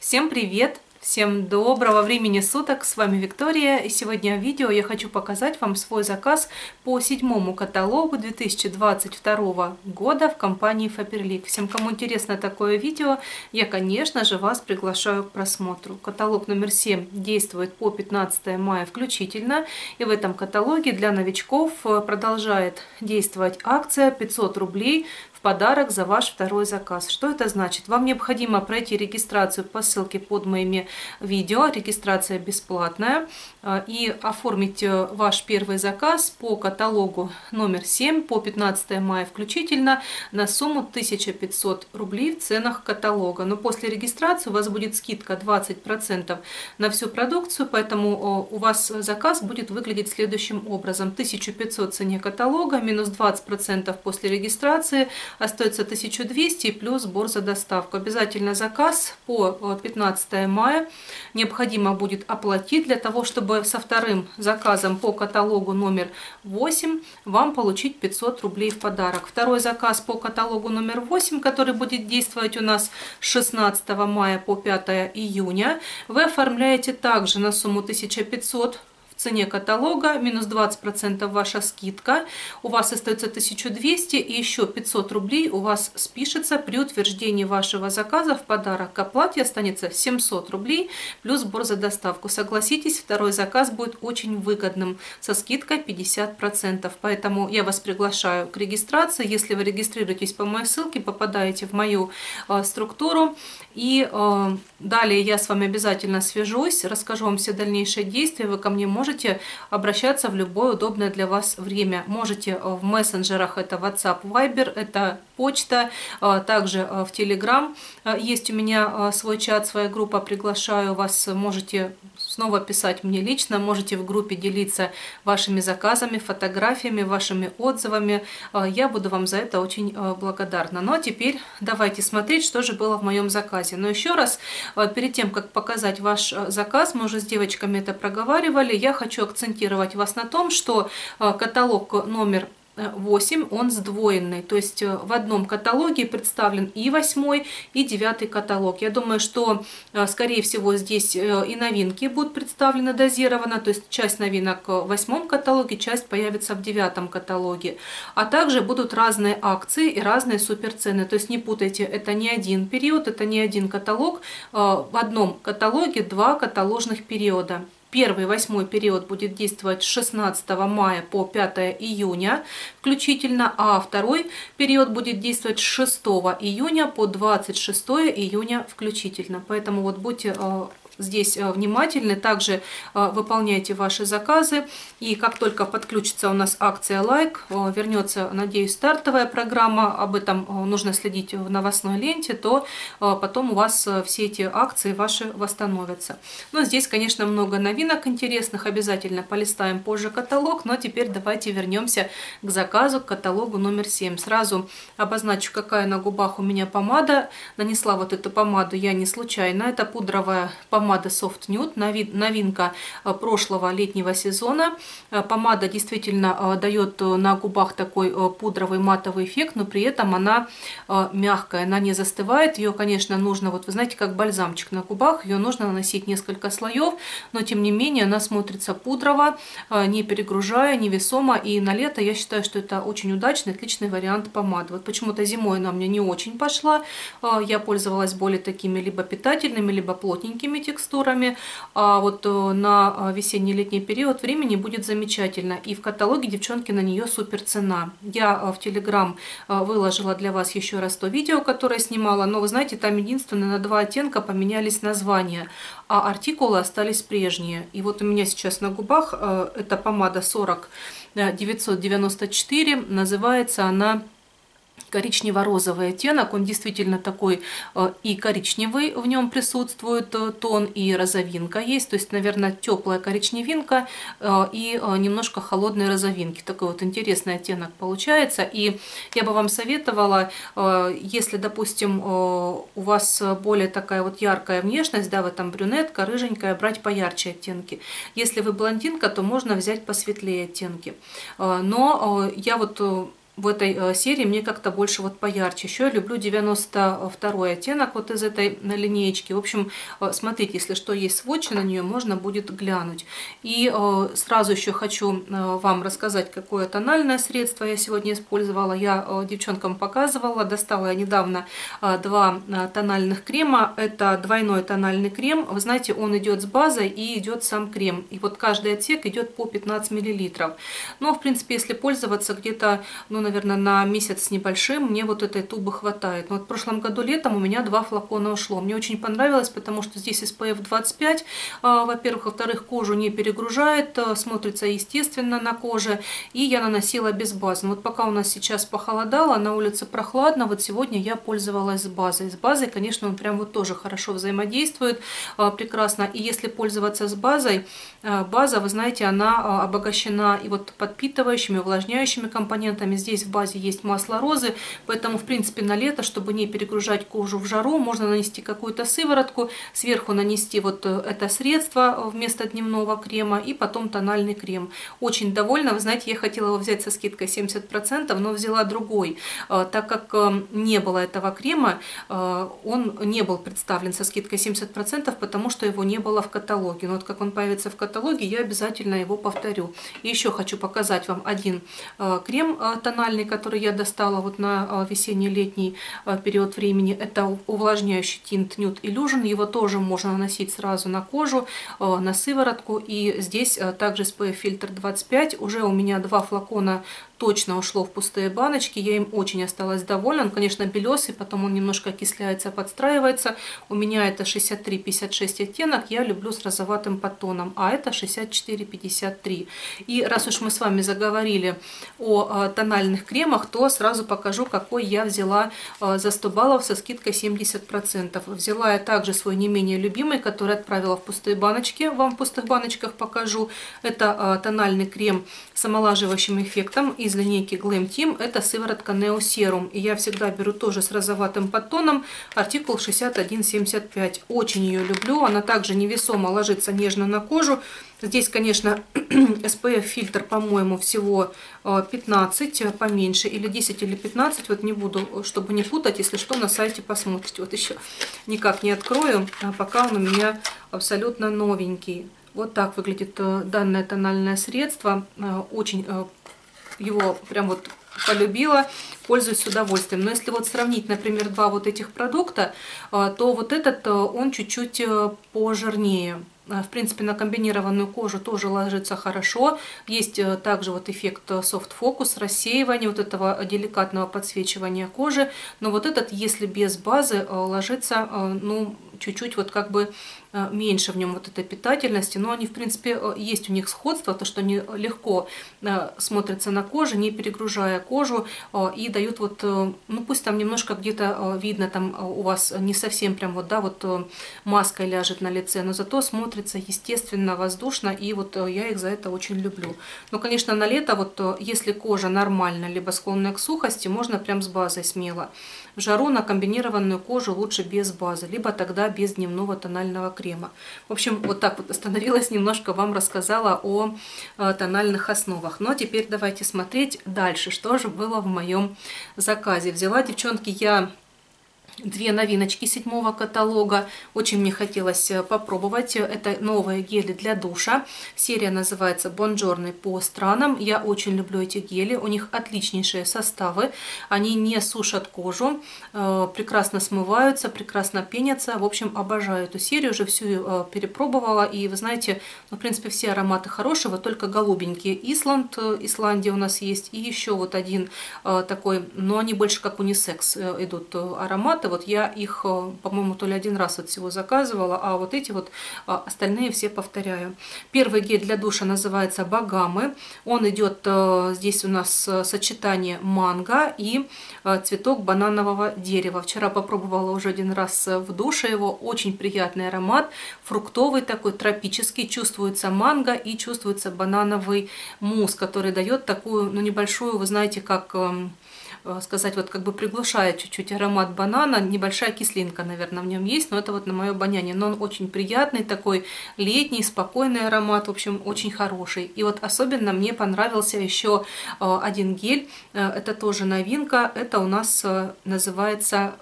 Всем привет! Всем доброго времени суток! С вами Виктория, и сегодня в видео я хочу показать вам свой заказ по 7-му каталогу 2022 года в компании Faberlic. Всем, кому интересно такое видео, я, конечно же, вас приглашаю к просмотру. Каталог номер 7 действует по 15 мая включительно, и в этом каталоге для новичков продолжает действовать акция 500 рублей в подарок за ваш второй заказ. Что это значит? Вам необходимо пройти регистрацию по ссылке под моими видео. Регистрация бесплатная. И оформить ваш первый заказ по каталогу номер 7 по 15 мая включительно на сумму 1500 рублей в ценах каталога. Но после регистрации у вас будет скидка 20% на всю продукцию, поэтому у вас заказ будет выглядеть следующим образом. 1500 в цене каталога, минус 20% после регистрации, остается 1200 плюс сбор за доставку. Обязательно заказ по 15 мая необходимо будет оплатить для того, чтобы со вторым заказом по каталогу номер 8 вам получить 500 рублей в подарок. Второй заказ по каталогу номер 8, который будет действовать у нас с 16 мая по 5 июня, вы оформляете также на сумму 1500 в цене каталога, минус 20% ваша скидка, у вас остается 1200 и еще 500 рублей у вас спишется при утверждении вашего заказа в подарок. К оплате останется 700 рублей плюс сбор за доставку. Согласитесь, второй заказ будет очень выгодным со скидкой 50%, поэтому я вас приглашаю к регистрации. Если вы регистрируетесь по моей ссылке, попадаете в мою структуру, и далее я с вами обязательно свяжусь, расскажу вам все дальнейшие действия, вы ко мне можете обращаться в любое удобное для вас время. Можете в мессенджерах, это WhatsApp, Viber, это почта, также в Telegram. Есть у меня свой чат, своя группа, приглашаю вас, можете снова писать мне лично, можете в группе делиться вашими заказами, фотографиями, вашими отзывами. Я буду вам за это очень благодарна. Ну а теперь давайте смотреть, что же было в моем заказе. Но еще раз, перед тем, как показать ваш заказ, мы уже с девочками это проговаривали, я хочу акцентировать вас на том, что каталог номер 8, он сдвоенный, то есть в одном каталоге представлен и 8 и 9 каталог. Я думаю, что скорее всего здесь и новинки будут представлены дозированно, то есть часть новинок в 8 каталоге, часть появится в 9 каталоге. А также будут разные акции и разные суперцены, то есть не путайте, это не один период, это не один каталог, в одном каталоге два каталожных периода. Первый, 8 период будет действовать с 16 мая по 5 июня включительно, а второй период будет действовать с 6 июня по 26 июня включительно. Поэтому вот будьте здесь внимательны, также выполняйте ваши заказы, и как только подключится у нас акция лайк, вернется, надеюсь, стартовая программа, об этом нужно следить в новостной ленте, то потом у вас все эти акции ваши восстановятся. Но здесь, конечно, много новинок интересных, обязательно полистаем позже каталог, но теперь давайте вернемся к заказу, к каталогу номер 7. Сразу обозначу, какая на губах у меня помада. Нанесла вот эту помаду я не случайно, это пудровая помада Soft Nude, новинка прошлого летнего сезона. Помада действительно дает на губах такой пудровый матовый эффект, но при этом она мягкая, она не застывает. Ее, конечно, нужно, вот вы знаете, как бальзамчик на губах, ее нужно наносить несколько слоев, но тем не менее она смотрится пудрово, не перегружая, невесомо, и на лето я считаю, что это очень удачный, отличный вариант помады. Вот почему-то зимой она мне не очень пошла, я пользовалась более такими либо питательными, либо плотненькими текстурами, а вот на весенний-летний период времени будет замечательно. И в каталоге, девчонки, на нее супер цена. Я в Telegram выложила для вас еще раз то видео, которое снимала, но вы знаете, там единственное на 2 оттенка поменялись названия, а артикулы остались прежние. И вот у меня сейчас на губах эта помада 40 994, называется она коричнево-розовый оттенок, он действительно такой и коричневый, в нем присутствует тон, и розовинка есть, то есть, наверное, теплая коричневинка и немножко холодной розовинки. Такой вот интересный оттенок получается, и я бы вам советовала, если, допустим, у вас более такая вот яркая внешность, да, вы там брюнетка, рыженькая, брать поярче оттенки. Если вы блондинка, то можно взять посветлее оттенки. Но я вот в этой серии мне как-то больше вот поярче. Еще я люблю 92-й оттенок вот из этой линеечки. В общем, смотрите, если что есть сводчи на нее, можно будет глянуть. И сразу еще хочу вам рассказать, какое тональное средство я сегодня использовала. Я девчонкам показывала, достала я недавно два тональных крема. Это двойной тональный крем. Вы знаете, он идет с базой и идет сам крем. И вот каждый отсек идет по 15 мл. Но, в принципе, если пользоваться где-то, ну, наверное, на месяц с небольшим, мне вот этой тубы хватает. Но вот в прошлом году летом у меня 2 флакона ушло. Мне очень понравилось, потому что здесь SPF 25, во-первых, во-вторых, кожу не перегружает, смотрится естественно на коже, и я наносила без базы. Вот пока у нас сейчас похолодало, на улице прохладно, вот сегодня я пользовалась с базой. С базой, конечно, он прям вот тоже хорошо взаимодействует, прекрасно. И если пользоваться с базой, база, вы знаете, она обогащена и вот подпитывающими, увлажняющими компонентами. Здесь в базе есть масло розы, поэтому, в принципе, на лето, чтобы не перегружать кожу в жару, можно нанести какую-то сыворотку, сверху нанести вот это средство вместо дневного крема и потом тональный крем. Очень довольна. Вы знаете, я хотела его взять со скидкой 70%, но взяла другой. Так как не было этого крема, он не был представлен со скидкой 70%, потому что его не было в каталоге. Но вот как он появится в каталоге, я обязательно его повторю. И еще хочу показать вам один крем тональный, который я достала вот на весенне-летний период времени. Это увлажняющий тинт Nude Illusion. Его тоже можно наносить сразу на кожу, на сыворотку. И здесь также SPF фильтр 25. Уже у меня 2 флакона точно ушло в пустые баночки. Я им очень осталась довольна. Он, конечно, белесый, потом он немножко окисляется, подстраивается. У меня это 63-56 оттенок. Я люблю с розоватым подтоном, а это 64-53. И раз уж мы с вами заговорили о тональных кремах, то сразу покажу, какой я взяла за 100 баллов со скидкой 70%. Взяла я также свой не менее любимый, который отправила в пустые баночки. Вам в пустых баночках покажу. Это тональный крем с омолаживающим эффектом из линейки Glam Team. Это сыворотка Neo Serum. И я всегда беру тоже с розоватым подтоном. Артикул 6175. Очень ее люблю. Она также невесомо ложится нежно на кожу. Здесь, конечно, SPF фильтр, по-моему, всего 15, поменьше, или 10, или 15. Вот не буду, чтобы не путать, если что, на сайте посмотрите. Вот еще никак не открою, пока он у меня абсолютно новенький. Вот так выглядит данное тональное средство. Очень его прям вот полюбила, пользуюсь с удовольствием. Но если вот сравнить, например, два вот этих продукта, то вот этот, он чуть-чуть пожирнее. В принципе, на комбинированную кожу тоже ложится хорошо. Есть также вот эффект soft focus, рассеивание вот этого деликатного подсвечивания кожи. Но вот этот, если без базы, ложится, ну, чуть-чуть вот как бы меньше в нем вот этой питательности, но они, в принципе, есть у них сходство, то, что они легко смотрятся на коже, не перегружая кожу, и дают вот, ну, пусть там немножко где-то видно, там у вас не совсем прям вот, да, вот маской ляжет на лице, но зато смотрится естественно, воздушно, и вот я их за это очень люблю. Но, конечно, на лето, вот если кожа нормальная, либо склонная к сухости, можно прям с базой смело. В жару на комбинированную кожу лучше без базы, либо тогда без дневного тонального крема. В общем, вот так вот остановилась, немножко вам рассказала о тональных основах. Но теперь давайте смотреть дальше, что же было в моем заказе. Взяла, девчонки, я две новиночки 7-го каталога. Очень мне хотелось попробовать. Это новые гели для душа. Серия называется Buongiorno по странам. Я очень люблю эти гели. У них отличнейшие составы. Они не сушат кожу. Прекрасно смываются, прекрасно пенятся. В общем, обожаю эту серию. Уже всю перепробовала. И вы знаете, ну, в принципе, все ароматы хорошие. Вот только голубенькие. Исландия у нас есть. И еще вот один такой, но они больше как унисекс идут ароматы. Вот я их, по-моему, то ли один раз от всего заказывала, а вот эти вот остальные все повторяю. Первый гель для душа называется Багамы. Он идет, здесь у нас сочетание манго и цветок бананового дерева. Вчера попробовала уже один раз в душе его. Очень приятный аромат, фруктовый такой, тропический. Чувствуется манго и чувствуется банановый мусс, который дает такую, ну, небольшую, вы знаете, как сказать, вот как бы приглушает чуть-чуть аромат банана. Небольшая кислинка, наверное, в нем есть, но это вот на мое обоняние. Но он очень приятный, такой летний, спокойный аромат, в общем, очень хороший. И вот особенно мне понравился еще один гель, это тоже новинка, это у нас называется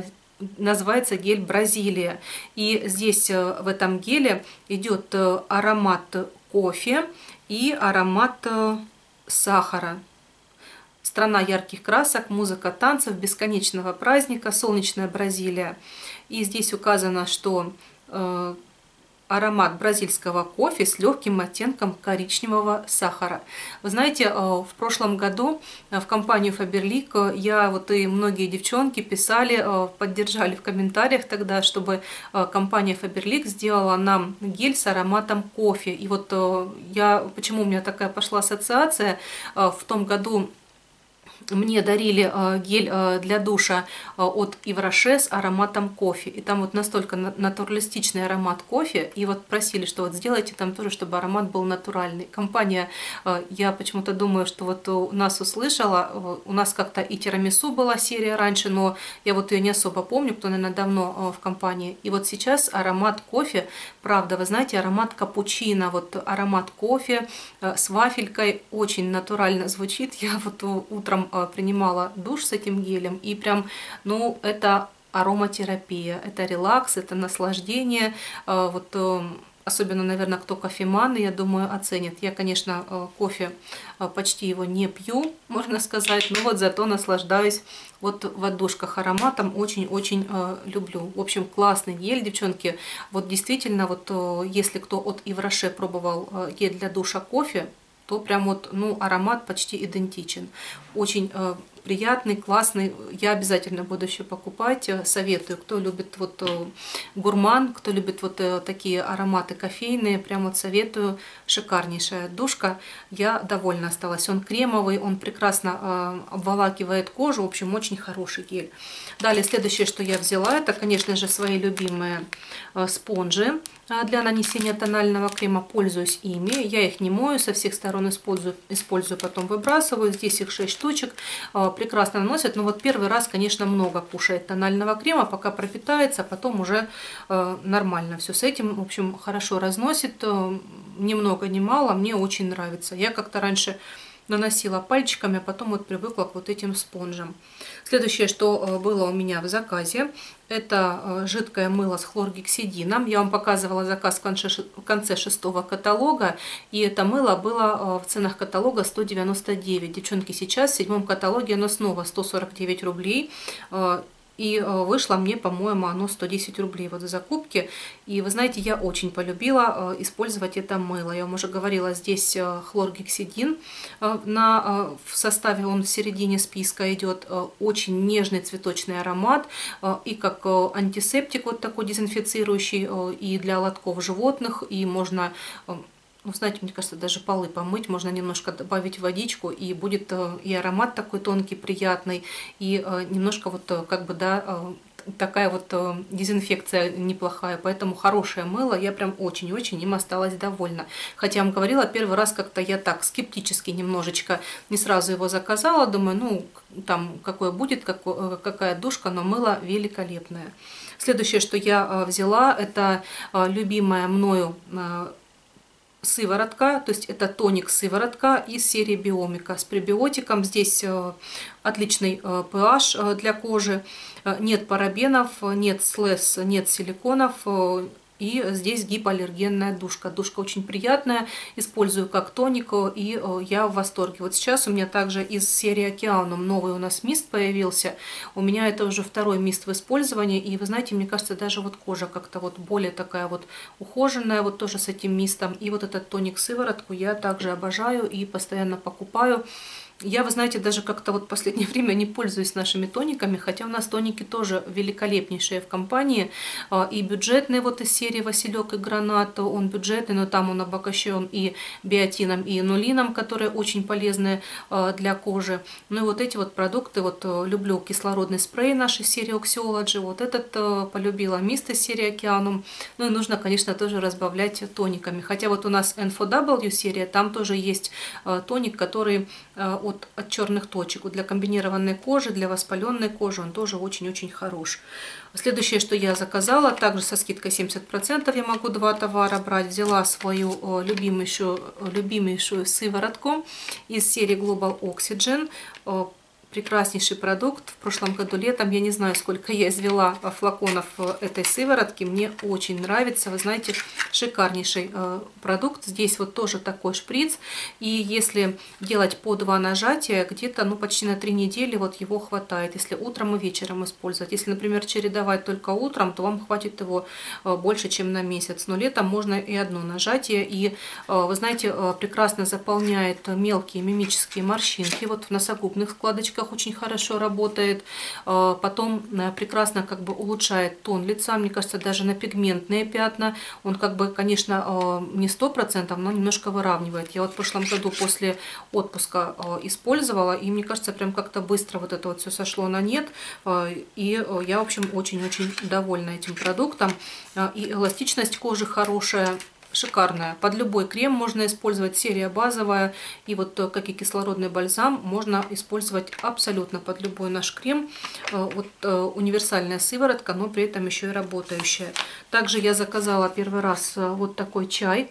гель Бразилия. И здесь в этом геле идет аромат кофе и аромат сахара. Страна ярких красок, музыка танцев, бесконечного праздника, солнечная Бразилия. И здесь указано, что аромат бразильского кофе с легким оттенком коричневого сахара. Вы знаете, в прошлом году в компанию Faberlic я вот и многие девчонки писали, поддержали в комментариях тогда, чтобы компания Faberlic сделала нам гель с ароматом кофе. И вот почему у меня такая пошла ассоциация, в том году мне дарили гель для душа от Yves Rocher с ароматом кофе. И там вот настолько натуралистичный аромат кофе. И вот просили, что вот сделайте там тоже, чтобы аромат был натуральный. Компания, я почему-то думаю, что вот у нас услышала. У нас как-то и тирамису была серия раньше, но я вот ее не особо помню, кто, наверное, давно в компании. И вот сейчас аромат кофе, правда, вы знаете, аромат капучино, вот аромат кофе с вафелькой очень натурально звучит. Я вот утром принимала душ с этим гелем, и прям, ну, это ароматерапия, это релакс, это наслаждение. Вот особенно, наверное, кто кофеман, я думаю, оценит. Я, конечно, кофе почти его не пью, можно сказать, но вот зато наслаждаюсь вот в отдушках ароматом, очень-очень люблю. В общем, классный гель, девчонки. Вот действительно, вот если кто от Yves Rocher пробовал гель для душа кофе, то прям вот, ну, аромат почти идентичен. Очень приятный, классный. Я обязательно буду еще покупать. Советую, кто любит вот гурман, кто любит вот такие ароматы кофейные, прям вот советую. Шикарнейшая душка. Я довольна осталась. Он кремовый, он прекрасно обволакивает кожу. В общем, очень хороший гель. Далее, следующее, что я взяла, это, конечно же, свои любимые спонжи для нанесения тонального крема. Пользуюсь ими. Я их не мою, со всех сторон использую, потом выбрасываю. Здесь их 6 штучек. Прекрасно наносят. Но вот первый раз, конечно, много кушает тонального крема, пока пропитается, а потом уже нормально все с этим. В общем, хорошо разносит. Ни много, ни мало. Мне очень нравится. Я как-то раньше наносила пальчиками, а потом вот привыкла к вот этим спонжам. Следующее, что было у меня в заказе, это жидкое мыло с хлоргексидином. Я вам показывала заказ в конце 6-го каталога, и это мыло было в ценах каталога 199. Девчонки, сейчас в 7-м каталоге оно снова 149 рублей. И вышло мне, по-моему, оно 110 рублей вот за закупки. И вы знаете, я очень полюбила использовать это мыло. Я вам уже говорила, здесь хлоргексидин. В составе он в середине списка идет. Очень нежный цветочный аромат. И как антисептик вот такой дезинфицирующий. И для лотков животных. И можно... Ну, знаете, мне кажется, даже полы помыть, можно немножко добавить водичку, и будет и аромат такой тонкий, приятный, и немножко вот как бы, да, такая вот дезинфекция неплохая. Поэтому хорошее мыло, я прям очень-очень им осталась довольна. Хотя я вам говорила, первый раз как-то я так скептически немножечко не сразу его заказала. Думаю, ну, там какое будет, какая душка, но мыло великолепное. Следующее, что я взяла, это любимая мною сыворотка, то есть это тоник сыворотка из серии Биомика с пребиотиком. Здесь отличный pH для кожи, нет парабенов, нет слез, нет силиконов. И здесь гипоаллергенная душка. Душка очень приятная, использую как тоник, и я в восторге. Вот сейчас у меня также из серии Океанум новый у нас мист появился. У меня это уже второй мист в использовании. И вы знаете, мне кажется, даже вот кожа как-то вот более такая вот ухоженная, вот тоже с этим мистом. И вот этот тоник-сыворотку я также обожаю и постоянно покупаю. Я, вы знаете, даже как-то вот в последнее время не пользуюсь нашими тониками, хотя у нас тоники тоже великолепнейшие в компании. И бюджетный вот из серии Василек и Гранат, он бюджетный, но там он обогащен и биотином, и инулином, которые очень полезны для кожи. Ну и вот эти вот продукты, вот люблю кислородный спрей нашей серии Oxyology, вот этот полюбила мист из серии Океанум. Ну и нужно, конечно, тоже разбавлять тониками. Хотя вот у нас N4W серия, там тоже есть тоник, который от от черных точек. Для комбинированной кожи, для воспаленной кожи он тоже очень-очень хорош. Следующее, что я заказала, также со скидкой 70%, я могу 2 товара брать. Взяла свою любимейшую сыворотку из серии Global Oxygen. Прекраснейший продукт. В прошлом году летом, я не знаю, сколько я извела флаконов этой сыворотки. Мне очень нравится. Вы знаете, шикарнейший продукт. Здесь вот тоже такой шприц. И если делать по 2 нажатия, где-то почти на 3 недели вот его хватает. Если утром и вечером использовать. Если, например, чередовать только утром, то вам хватит его больше, чем на месяц. Но летом можно и одно нажатие. И, вы знаете, прекрасно заполняет мелкие мимические морщинки. Вот в носогубных складочках очень хорошо работает. Потом прекрасно улучшает тон лица. Мне кажется, даже на пигментные пятна он конечно, не 100%, но немножко выравнивает. Я вот в прошлом году после отпуска использовала, и мне кажется, прям как-то быстро вот это вот все сошло на нет. И я, в общем, очень-очень довольна этим продуктом. И эластичность кожи хорошая. Шикарная. Под любой крем можно использовать, серия базовая. И вот как и кислородный бальзам, можно использовать абсолютно под любой наш крем. Вот универсальная сыворотка, но при этом еще и работающая. Также я заказала первый раз вот такой чай.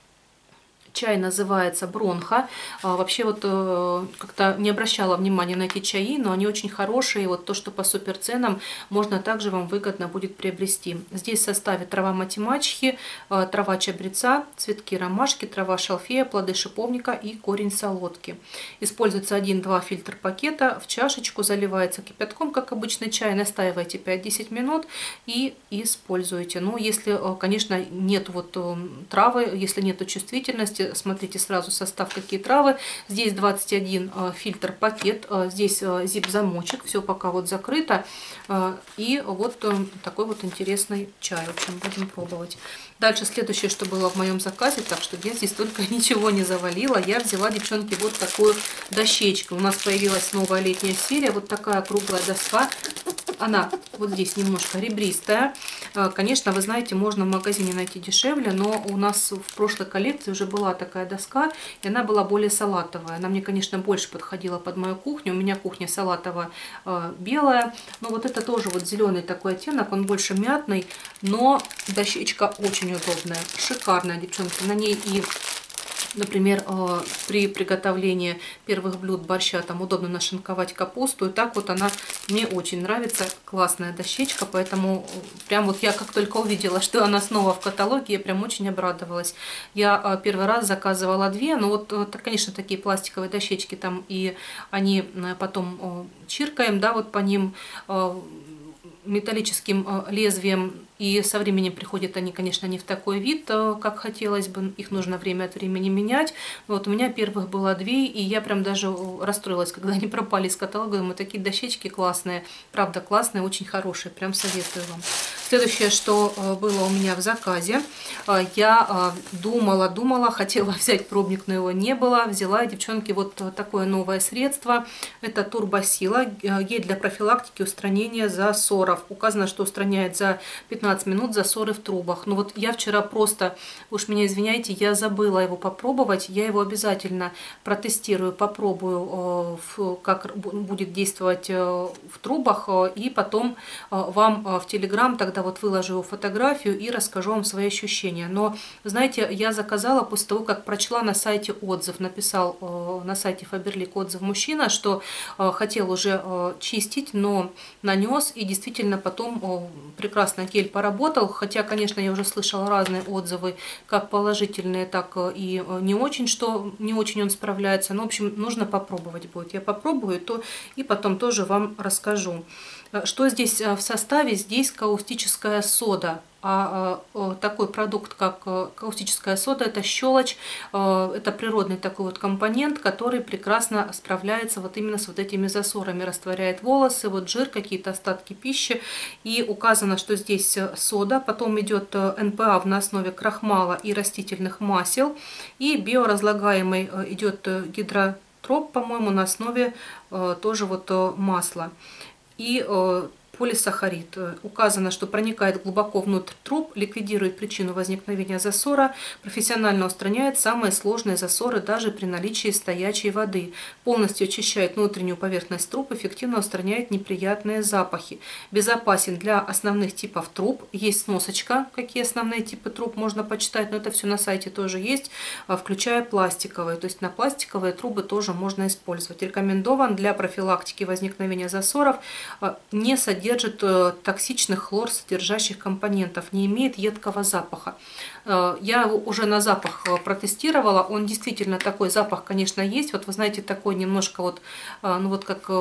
Чай называется Бронха. Вообще вот как-то не обращала внимания на эти чаи, но они очень хорошие. Вот то, что по супер ценам, можно также вам выгодно будет приобрести. Здесь в составе трава матемачхи, трава чабреца, цветки ромашки, трава шалфея, плоды шиповника и корень солодки. Используется 1-2 фильтр пакета, в чашечку заливается кипятком, как обычный чай, настаивайте 5-10 минут и используйте. Но если, конечно, нет вот травы, если нет чувствительности, смотрите сразу состав, какие травы. Здесь 21 фильтр пакет, здесь zip-замочек, все пока вот закрыто. И вот такой вот интересный чай. В общем, будем пробовать. Дальше следующее, что было в моем заказе, так что я здесь только ничего не завалила. Я взяла, девчонки, вот такую дощечку. У нас появилась новая летняя серия, вот такая круглая доска. Она вот здесь немножко ребристая. Конечно, вы знаете, можно в магазине найти дешевле, но у нас в прошлой коллекции уже была такая доска, и она была более салатовая. Она мне, конечно, больше подходила под мою кухню. У меня кухня салатово-белая. Но вот это тоже вот зеленый такой оттенок, он больше мятный, но дощечка очень удобная, шикарная, девчонки. На ней и, например, при приготовлении первых блюд борща там удобно нашинковать капусту. И так вот она мне очень нравится. Классная дощечка, поэтому прям вот я как только увидела, что она снова в каталоге, я прям очень обрадовалась. Я первый раз заказывала 2, но вот, конечно, такие пластиковые дощечки там, и они потом чиркаем, да, вот по ним металлическим лезвием, и со временем приходят они, конечно, не в такой вид, как хотелось бы, их нужно время от времени менять. Вот у меня первых было 2, и я прям даже расстроилась, когда они пропали из каталога. Думаю, такие дощечки классные, правда классные, очень хорошие, прям советую вам. Следующее, что было у меня в заказе, я думала, хотела взять пробник, но его не было. Взяла, девчонки, вот такое новое средство, это Турбосила, гель для профилактики устранения засоров. Указано, что устраняет за 15 минут засоры в трубах. Но вот я вчера просто, уж меня извиняйте, я забыла его попробовать. Я его обязательно протестирую, попробую, как будет действовать в трубах. И потом вам в Телеграм тогда вот выложу фотографию и расскажу вам свои ощущения. Но, знаете, я заказала после того, как прочла на сайте отзыв. Написал на сайте Faberlic отзыв мужчина, что хотел уже чистить, но нанес. И действительно потом прекрасно гель поработал, хотя, конечно, я уже слышала разные отзывы, как положительные, так и не очень, что не очень он справляется. Но, в общем, нужно попробовать будет. Я попробую, то и потом тоже вам расскажу. Что здесь в составе? Здесь каустическая сода. Такой продукт, как каустическая сода, это щелочь, это природный такой вот компонент, который прекрасно справляется вот именно с вот этими засорами, растворяет волосы, вот жир, какие-то остатки пищи. И указано, что здесь сода, потом идет НПА на основе крахмала и растительных масел, и биоразлагаемый идет гидротроп, по-моему, на основе тоже вот масла. И полисахарид. Указано, что проникает глубоко внутрь труб, ликвидирует причину возникновения засора, профессионально устраняет самые сложные засоры даже при наличии стоячей воды, полностью очищает внутреннюю поверхность труб, эффективно устраняет неприятные запахи. Безопасен для основных типов труб. Есть сносочка, какие основные типы труб можно почитать, но это все на сайте тоже есть, включая пластиковые. То есть на пластиковые трубы тоже можно использовать. Рекомендован для профилактики возникновения засоров, не содержит токсичных хлор-содержащих компонентов, не имеет едкого запаха. Я его уже на запах протестировала, он действительно такой запах, конечно, есть. Вот вы знаете, такой немножко вот, ну вот как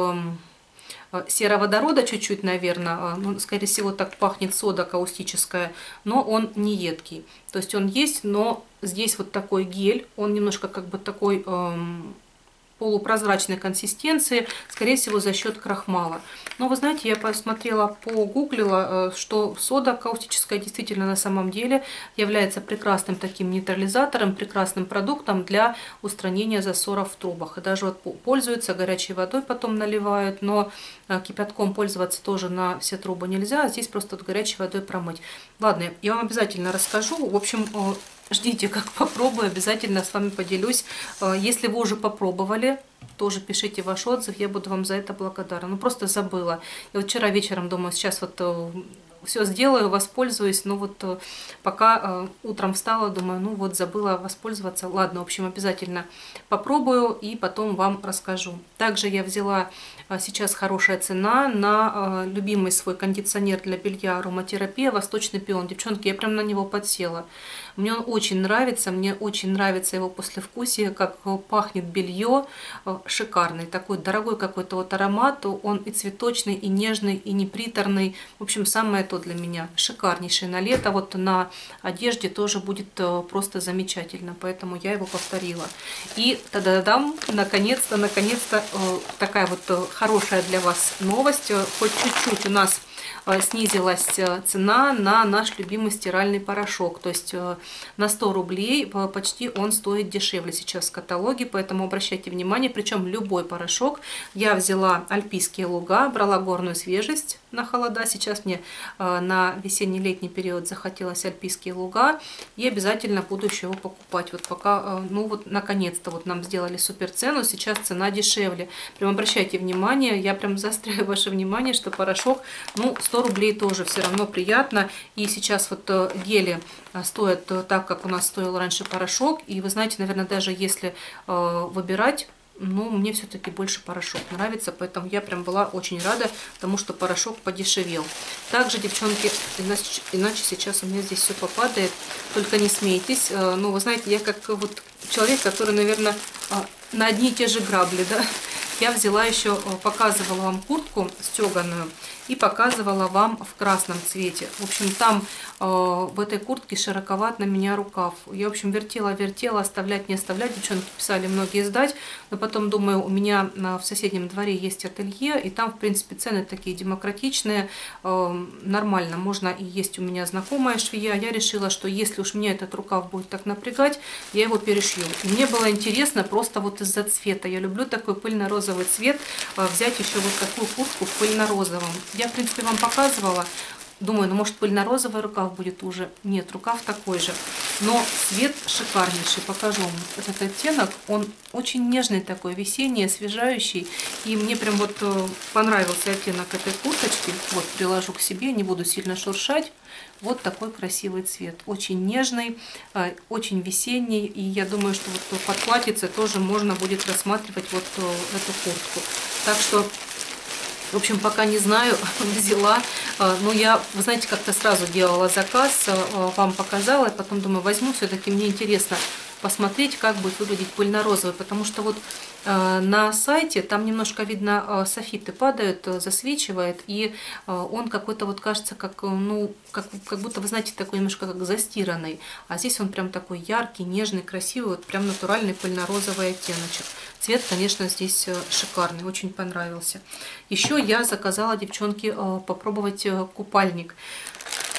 сероводорода чуть-чуть, наверное, ну, скорее всего так пахнет сода каустическая, но он не едкий. То есть он есть, но здесь вот такой гель, он немножко как бы такой полупрозрачной консистенции, скорее всего за счет крахмала. Но вы знаете, я посмотрела, погуглила, что сода каустическая действительно на самом деле является прекрасным таким нейтрализатором, прекрасным продуктом для устранения засоров в трубах. И даже вот пользуются горячей водой, потом наливают, но кипятком пользоваться тоже на все трубы нельзя, а здесь просто вот горячей водой промыть. Ладно, я вам обязательно расскажу. В общем, ждите, как попробую, обязательно с вами поделюсь. Если вы уже попробовали, тоже пишите ваш отзыв, я буду вам за это благодарна. Ну, просто забыла. Я вот вчера вечером думаю, сейчас вот все сделаю, воспользуюсь, но вот пока утром встала, думаю, ну вот забыла воспользоваться. Ладно, в общем, обязательно попробую и потом вам расскажу. Также я взяла, сейчас хорошая цена на любимый свой кондиционер для белья ароматерапия «Восточный пион». Девчонки, я прям на него подсела. Мне он очень нравится его послевкусие, как пахнет белье, шикарный, такой дорогой какой-то вот аромат, он и цветочный, и нежный, и неприторный, в общем, самое то для меня, шикарнейший на лето, вот на одежде тоже будет просто замечательно, поэтому я его повторила. И та-да-дам, наконец-то, такая вот хорошая для вас новость, хоть чуть-чуть у нас снизилась цена на наш любимый стиральный порошок. То есть на 100 рублей почти он стоит дешевле сейчас в каталоге, поэтому обращайте внимание. Причем любой порошок. Я взяла альпийские луга, брала горную свежесть на холода. Сейчас мне на весенне-летний период захотелось альпийские луга. И обязательно буду еще его покупать. Вот пока, ну вот наконец-то вот нам сделали супер цену. Сейчас цена дешевле. Прям обращайте внимание. Я прям заостряю ваше внимание, что порошок, ну, 100 рублей тоже все равно приятно. И сейчас вот гели стоят так, как у нас стоил раньше порошок. И вы знаете, наверное, даже если выбирать, ну, мне все-таки больше порошок нравится, поэтому я прям была очень рада тому, что порошок подешевел. Также, девчонки, иначе сейчас у меня здесь все попадает, только не смейтесь. Но вы знаете, я как вот человек, который, наверное, на одни и те же грабли, да. Я взяла еще, показывала вам куртку стеганую и показывала вам в красном цвете. В общем, там в этой куртке широковат на меня рукав. Я, в общем, вертела, оставлять, не оставлять. Девчонки писали многие сдать, но потом, думаю, у меня в соседнем дворе есть ателье, и там, в принципе, цены такие демократичные, нормально. Можно, и есть у меня знакомая швея. Я решила, что если уж меня этот рукав будет так напрягать, я его перешью. И мне было интересно просто вот из-за цвета. Я люблю такой пыльно-розовый цвет, взять еще вот такую куртку в пыльно-розовом. Я, в принципе, вам показывала. Думаю, ну может пыльно-розовый рукав будет уже. Нет, рукав такой же. Но цвет шикарнейший. Покажу вам этот оттенок. Он очень нежный такой, весенний, освежающий. И мне прям вот понравился оттенок этой курточки. Вот, приложу к себе, не буду сильно шуршать. Вот такой красивый цвет. Очень нежный, очень весенний. И я думаю, что вот под платьице тоже можно будет рассматривать вот эту куртку. Так что... В общем, пока не знаю, взяла. Но я, вы знаете, как-то сразу делала заказ, вам показала, и потом думаю, возьму, все-таки мне интересно посмотреть, как будет выглядеть пыльно-розовый, потому что вот на сайте там немножко видно, софиты падают, засвечивает, и он какой-то вот кажется, как, ну, как будто, вы знаете, такой немножко как застиранный, а здесь он прям такой яркий, нежный, красивый, вот прям натуральный пыльно-розовый оттеночек. Цвет, конечно, здесь шикарный, очень понравился. Еще я заказала, девчонки, попробовать купальник.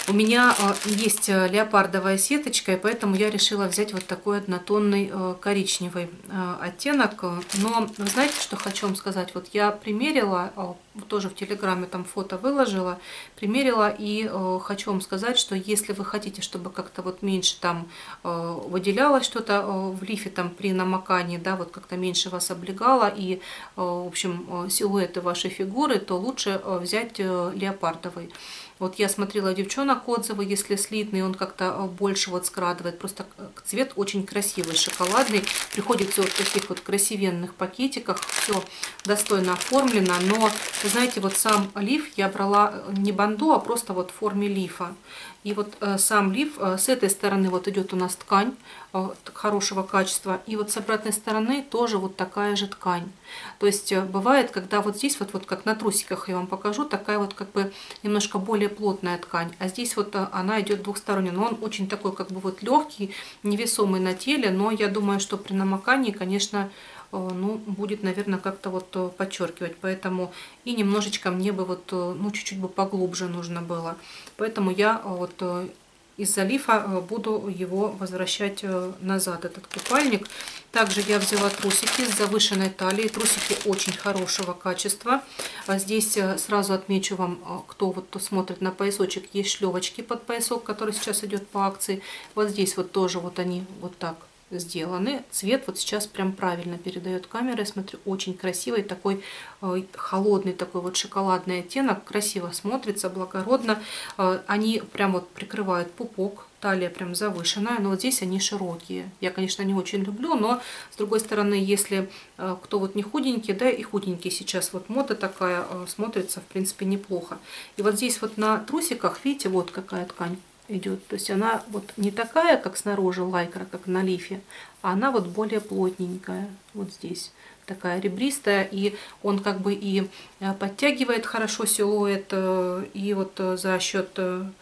У меня есть леопардовая сеточка, и поэтому я решила взять вот такой однотонный коричневый оттенок. Но вы знаете, что хочу вам сказать? Вот я примерила, тоже в Телеграме там фото выложила, примерила, и хочу вам сказать, что если вы хотите, чтобы как-то вот меньше там выделялось что-то в лифе там при намокании, да, вот как-то меньше вас облегало и, в общем, силуэты вашей фигуры, то лучше взять леопардовый. Вот я смотрела у девчонок отзывы, если слитный, он как-то больше вот скрадывает. Просто цвет очень красивый, шоколадный. Приходит все в таких вот красивенных пакетиках, все достойно оформлено. Но, вы знаете, вот сам лиф я брала не банду, а просто вот в форме лифа. И вот сам лиф, с этой стороны вот идет у нас ткань хорошего качества, и вот с обратной стороны тоже вот такая же ткань. То есть бывает, когда вот здесь вот как на трусиках я вам покажу, такая вот как бы немножко более плотная ткань, а здесь вот она идет двухсторонняя, но он очень такой как бы вот легкий, невесомый на теле, но я думаю, что при намокании, конечно, ну, будет, наверное, как-то вот подчеркивать. Поэтому и немножечко мне бы вот, ну, чуть-чуть бы поглубже нужно было. Поэтому я вот из-за лифа буду его возвращать назад, этот купальник. Также я взяла трусики с завышенной талией. Трусики очень хорошего качества. Здесь сразу отмечу вам, кто вот смотрит на поясочек, есть шлевочки под поясок, который сейчас идет по акции. Вот здесь вот тоже вот они вот так сделаны. Цвет вот сейчас прям правильно передает камера. Я смотрю, очень красивый, такой холодный, такой вот шоколадный оттенок. Красиво смотрится, благородно. Они прям вот прикрывают пупок. Талия прям завышенная, но вот здесь они широкие. Я, конечно, не очень люблю, но с другой стороны, если кто вот не худенький, да, и худенький сейчас вот мода такая, смотрится, в принципе, неплохо. И вот здесь вот на трусиках, видите, вот какая ткань идет. То есть она вот не такая, как снаружи лайкра, как на лифе, а она вот более плотненькая. Вот здесь такая ребристая, и он как бы и подтягивает хорошо силуэт, и вот за счет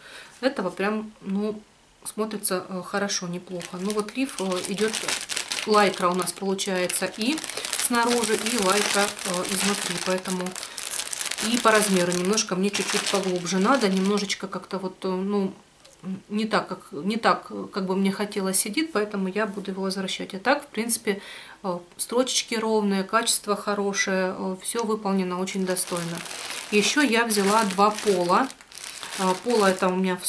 этого прям, ну, смотрится хорошо, неплохо. Ну вот лиф идет, лайкра у нас получается и снаружи, и лайкра изнутри, поэтому и по размеру немножко мне чуть-чуть поглубже надо, немножечко как-то вот, ну, не так, как бы мне хотелось, сидит, поэтому я буду его возвращать. А так, в принципе, строчечки ровные, качество хорошее, все выполнено очень достойно. Еще я взяла два пола. Пола это у меня в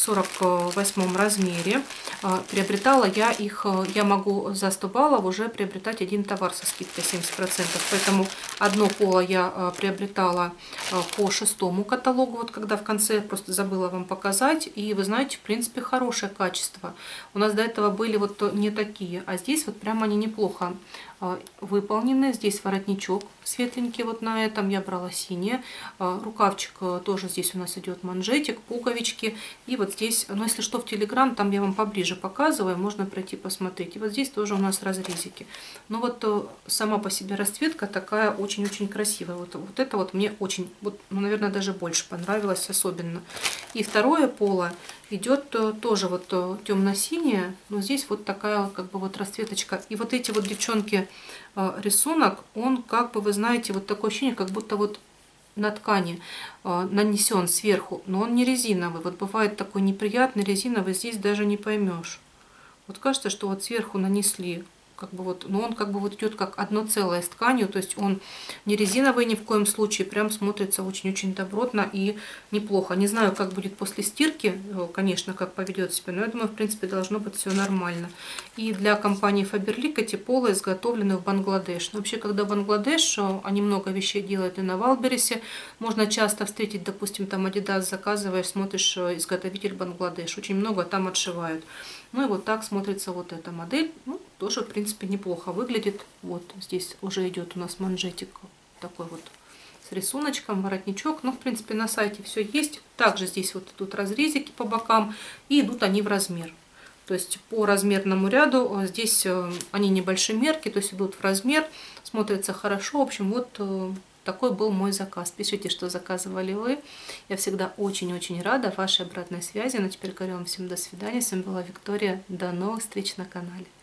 48 размере. Приобретала я их, я могу за 100 баллов уже приобретать один товар со скидкой 70%. Поэтому одно поло я приобретала по 6-му каталогу, вот когда в конце просто забыла вам показать. И вы знаете, в принципе, хорошее качество. У нас до этого были вот не такие, а здесь вот прямо они неплохо выполнены. Здесь воротничок светленький, вот на этом я брала синий. Рукавчик тоже здесь у нас идет манжетик, пуговички. И вот здесь, ну если что, в Телеграм, там я вам поближе показываю, можно пройти посмотреть. И вот здесь тоже у нас разрезики. Но вот сама по себе расцветка такая очень-очень красивая. Вот это вот мне очень, вот, ну, наверное, даже больше понравилось особенно. И второе поло идет тоже вот темно-синее, но здесь вот такая как бы вот расцветочка. И вот эти вот, девчонки, рисунок, он как бы, вы знаете, вот такое ощущение, как будто вот на ткани нанесен сверху, но он не резиновый. Вот бывает такой неприятный резиновый, здесь даже не поймешь. Вот кажется, что вот сверху нанесли, как бы вот, но он как бы вот идет как одно целое с тканью, то есть он не резиновый ни в коем случае, прям смотрится очень-очень добротно и неплохо. Не знаю, как будет после стирки, конечно, как поведет себя, но я думаю, в принципе, должно быть все нормально. И для компании Faberlic эти полы изготовлены в Бангладеш. Но вообще, когда Бангладеш, они много вещей делают и на Валбересе, можно часто встретить, допустим, там Adidas заказываешь, смотришь, изготовитель Бангладеш, очень много там отшивают. Ну и вот так смотрится вот эта модель. Ну, тоже, в принципе, неплохо выглядит. Вот здесь уже идет у нас манжетик такой вот с рисуночком, воротничок. Но, в принципе, на сайте все есть. Также здесь вот идут разрезики по бокам. И идут они в размер. То есть по размерному ряду здесь они небольшие мерки, то есть идут в размер. Смотрится хорошо. В общем, вот такой был мой заказ. Пишите, что заказывали вы. Я всегда очень-очень рада вашей обратной связи. Но теперь говорю вам всем до свидания. С вами была Виктория. До новых встреч на канале.